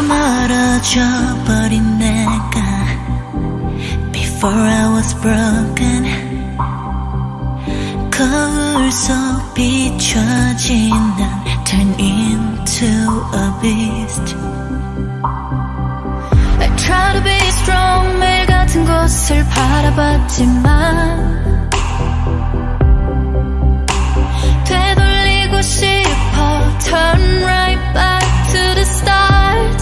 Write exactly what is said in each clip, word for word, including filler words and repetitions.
멀어져 버린 내가 Before I was broken 거울 속 비춰진 난 Turn into a beast I try to be strong 매일 같은 곳을 바라봤지만 되돌리고 싶어 Turn right back to the start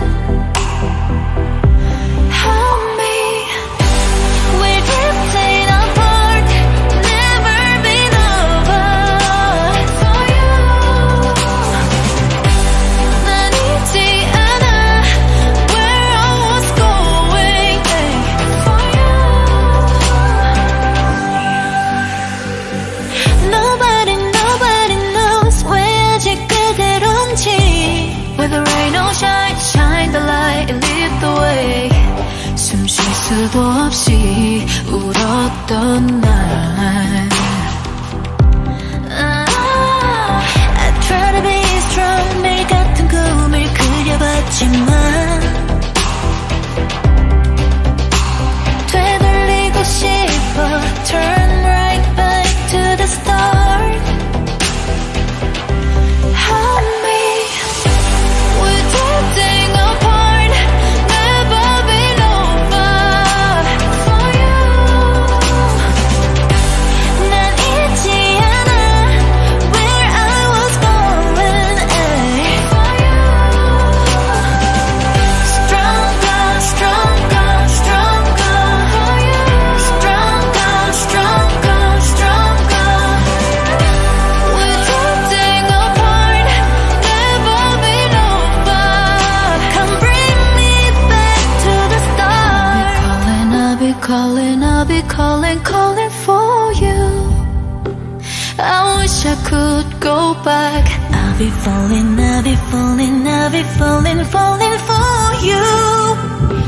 Help me We're drifting apart Never been over For you 난 잊지 않아 Where I was going For you Nobody, nobody knows 왜 아직 그대로인지 With the rain or shine, shine the light and lead the way 숨 쉴 수도 없이 울었던 날 ah, I try to be strong 매일 같은 꿈을 그려봤지만 되돌리고 싶어 Turn right back to the start Help me We're drifting apart Never been over For you 난 잊지 않아 Where I was going For you Stronger, stronger, stronger For you Stronger, stronger, stronger We're drifting apart Never been over Come bring me back to the start I'll be calling, I'll be calling, calling for you I wish I could go back I'll be falling, I'll be falling, I'll be falling, falling for you